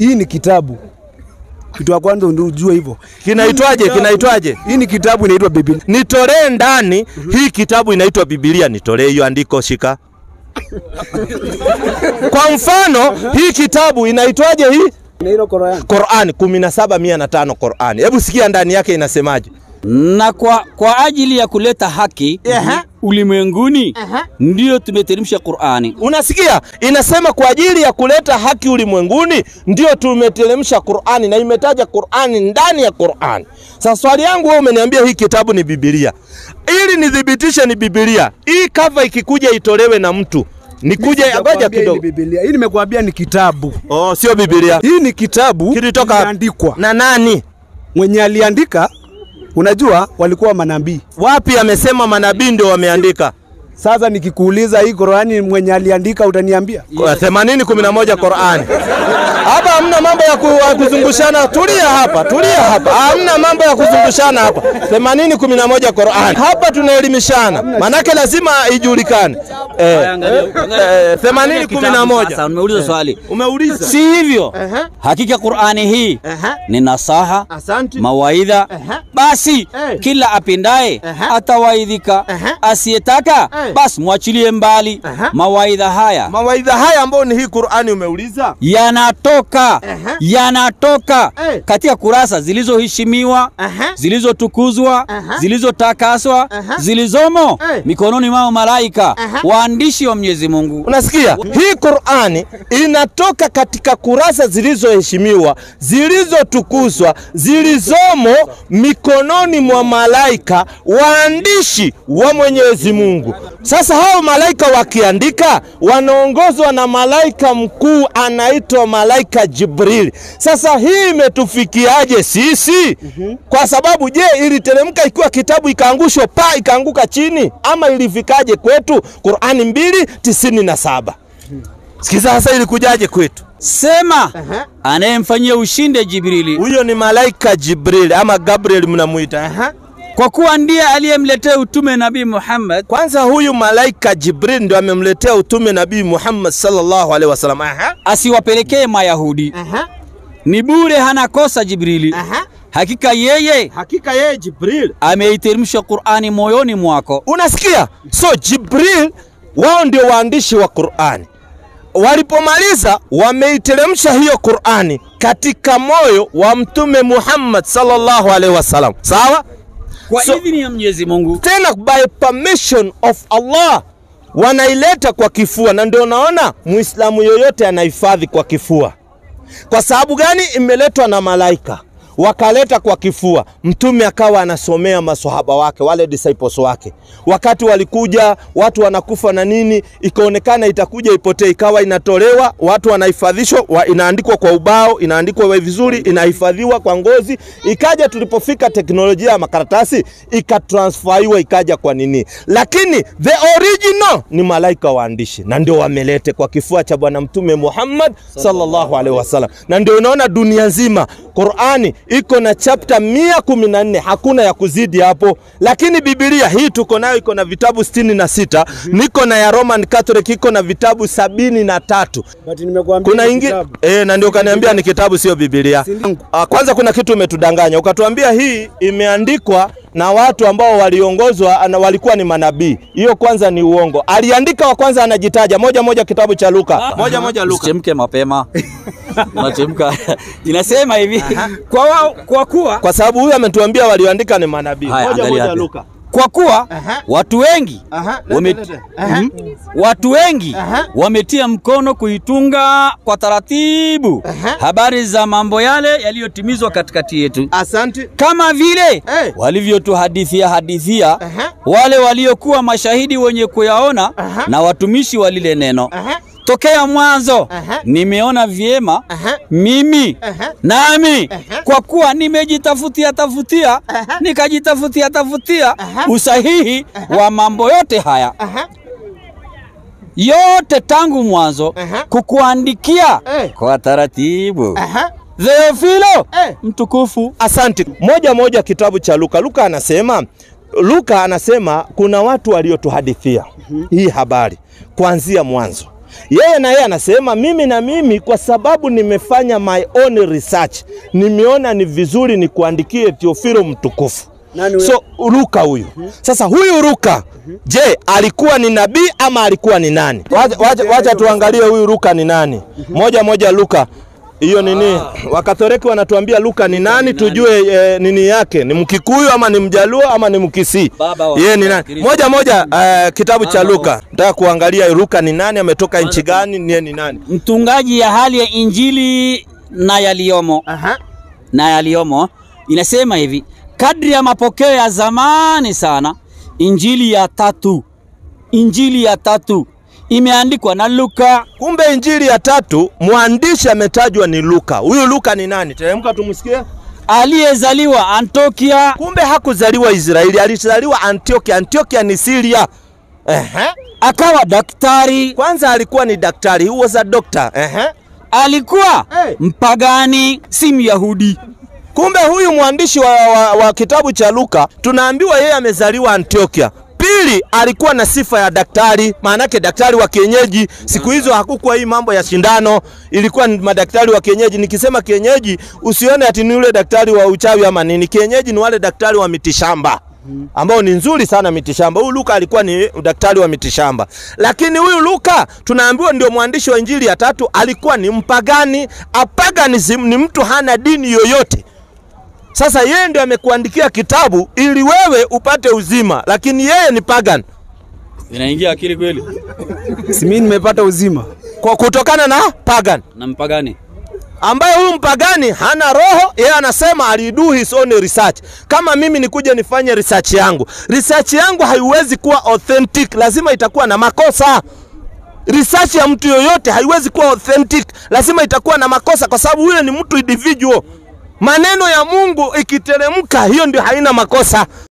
Hii ni kitabu. Kitu kwanza ndio ujue hivyo. Kinaitwaje? Kinaitwaje? Hii ni kitabu inaitwa Biblia. Nitolee ndani hii kitabu inaitwa Biblia, nitolee hiyo andiko shika. Kwa mfano, hii kitabu inaitwaje hii? Inaitwa Qur'an. Qur'an 17:105 Qur'an. Hebu sikia ndani yake inasemaje? Na kwa ajili ya kuleta haki ulimwenguni ndio tumeteremsha Qur'ani. Unasikia? Inasema kwa ajili ya kuleta haki ulimwenguni ndio tumeteremsha Qur'ani, na imetaja Qur'ani ndani ya Qur'ani. Sasa swali yangu, wewe umeniambia hii kitabu ni Biblia. Ili nidhibitishe ni Biblia, hii cover ikikuja itolewe na mtu, nikuja ngoja kidogo. Hii nimekuambia ni kitabu. Oh, sio Biblia. Hii ni kitabu kiliandikwa na nani? Mwenye aliandika unajua walikuwa manabii. Wapi amesema manabii ndio wameandika? Sasa nikikuuliza hii Qur'ani mwenye aliandika utaniambia? 80:11 Qur'ani. Hapa hamna mambo ya kuzungushana. Tulia hapa, tulia hapa. Hamna mambo ya kuzungushana hapa. 80:11 Qur'ani. Hapa tunaelimishana. Manake lazima ijulikane. 80:11. Sasa umeuliza swali. Umeuliza. Si hivyo? Hakika Qur'ani hii ni nasaha, mawaidha. Basi kila apendaye atawaidhika, asiyetaka basi mwachilie mbali. Mawaidha haya. Mawaidha haya ambayo ni hii Qur'ani umeuliza? Yanatoka katika kurasa zilizoheshimiwa, zilizotukuzwa, zilizotakaswa, zilizomo mikononi mwa malaika, waandishi wa Mwenyezi Mungu. Unasikia? Hii Qur'ani inatoka katika kurasa zilizoheshimiwa, zilizotukuzwa, zilizomo mikononi mwa malaika, waandishi wa Mwenyezi Mungu. Sasa hao malaika wakiandika wanaongozwa na malaika mkuu anaitwa malaika Jibril. Sasa hii imetufikiaje sisi? Kwa sababu je, iliteremka ikiwa kitabu ikaangushwa ikaanguka chini, ama ilifikaje kwetu? Qur'ani 2:97. Sikiza sasa ilikujaje kwetu? Sema anayemfanyia ushinde Jibrili. Huyo ni malaika Jibril ama Gabriel mnamuita. Kwa kuwa ndiye aliyemletea utume Nabii Muhammad. Kwanza huyu malaika Jibril ndio amemletea utume Nabii Muhammad sallallahu alaihi wasallam. Asiwapelekee Mayahudi. Ni bure, hana kosa Jibrili. Hakika yeye Jibril ameiteremsha Qur'ani moyoni mwako. Unasikia? So Jibril wao ndio waandishi wa Qur'ani. Walipomaliza wameiteremsha hiyo Qur'ani katika moyo wa Mtume Muhammad sallallahu alaihi wasallam. Sawa? Kwa idhini ya Mwenyezi Mungu. Tena by permission of Allah wanaileta kwa kifua, na ndio naona Muislamu yoyote anahifadhi kwa kifua. Kwa sababu gani? Imeletwa na malaika. Wakaleta kwa kifua. Mtume akawa anasomea maswahaba wake, wale disciples wake. Wakati walikuja watu wanakufa na nini, ikaonekana itakuja ipotee, ikawa inatolewa, watu wanahifadhishwa, inaandikwa kwa ubao, inaandikwa vizuri, inahifadhiwa kwa ngozi. Ikaja tulipofika teknolojia ya makaratasi, ikatransferiwa ikaja kwa nini. Lakini the original ni malaika waandishi, na ndio wamelete kwa kifua cha Bwana Mtume Muhammad sallallahu alaihi wasallam. Na ndio unaona dunia nzima Qur'ani iko na chapter 114, hakuna ya kuzidi hapo. Lakini Biblia hii tuko nayo iko na vitabu 66, niko na ya Roman Catholic iko na vitabu 73. But nimekuambia kuna ingine na ndio kaniambia ni kitabu sio Biblia. Kwanza kuna kitu umetudanganya, ukatuambia hii imeandikwa na watu ambao waliongozwa na walikuwa ni manabii. Hiyo kwanza ni uongo. Aliandika wa kwanza anajitaja moja kitabu cha Luka. Moja Luka. Chemke mapema. Unachemka. Inasema hivi, kwa sababu huyu ametuambia walioandika ni manabii. Moja Luka. Kwa kuwa watu wengi wametia mkono kuitunga kwa taratibu habari za mambo yale yaliyotimizwa katikati yetu. Asante. Kama vile walivyotuhadithia wale waliokuwa mashahidi wenye kuyaona na watumishi wa lile neno. Tokea mwanzo nimeona vyema mimi nami kwa kuwa nimejitafutia nikajitafutia usahihi wa mambo yote haya yote tangu mwanzo kukuandikia kwa taratibu. Theofilo mtukufu. Asante. Moja kitabu cha Luka. Luka anasema kuna watu waliotuhadithia hii habari kuanzia mwanzo. Yeye na yeye anasema mimi kwa sababu nimefanya my own research, nimeona ni vizuri ni kuandikie Theophilo mtukufu. So Luka huyu. Sasa huyu Luka, je, alikuwa ni nabii ama alikuwa ni nani? Wacha tuangalie huyu Luka ni nani. Moja Luka. Hiyo nini? Wakatoliki wanatuambia Luka ni nani, tujue nini yake. Ni Mkikuyu ama ni Mjaluo ama ni Mkisii? Yeye ni nani? Moja kitabu cha Luka. Nataka kuangalia Luka ni nani, ametoka nchi gani, ni nani? Mtungaji ya hali ya Injili na yaliyomo. Na yaliyomo inasema hivi, kadri ya mapokeo ya zamani sana, Injili ya tatu imeandikwa na Luka. Kumbe Injili ya tatu mwandishi ametajwa ni Luka. Huyu Luka ni nani? Teremka tumsikie. Aliyezaliwa Antiokia. Kumbe hakuzaliwa Israeli, alizaliwa Antiokia. Antiokia ni Syria. Akawa daktari. Kwanza alikuwa ni daktari, he was a doctor. Alikuwa mpagani, si Myahudi. Kumbe huyu mwandishi wa kitabu cha Luka tunaambiwa yeye amezaliwa Antiokia. Pili, alikuwa na sifa ya daktari, maana yake daktari wa kienyeji. Siku hizo hakukuwa hii mambo ya shindano, ilikuwa ni madaktari wa kienyeji. Nikisema kienyeji, usione ati ni yule daktari wa uchawi ama nini. Kienyeji ni wale daktari wa mitishamba, ambao ni nzuri sana mitishamba. Huyu Luka alikuwa ni daktari wa mitishamba. Lakini huyu Luka tunaambiwa ndio mwandishi wa Injili ya tatu, alikuwa ni mpagani. Paganism ni mtu hana dini yoyote. Sasa yeye ndio amekuandikia kitabu ili wewe upate uzima, lakini yeye ni pagan. Inaingia akili kweli? Si mimi nimepata uzima Kwa kutokana na pagan. Na mpagani. Ambaye huyu mpagani hana roho, yeye anasema alido his own research. Kama mimi nikuje nifanye research yangu, research yangu haiwezi kuwa authentic, lazima itakuwa na makosa. Research ya mtu yoyote haiwezi kuwa authentic, lazima itakuwa na makosa, kwa sababu yule ni mtu individual. Maneno ya Mungu ikiteremka, hiyo ndio haina makosa.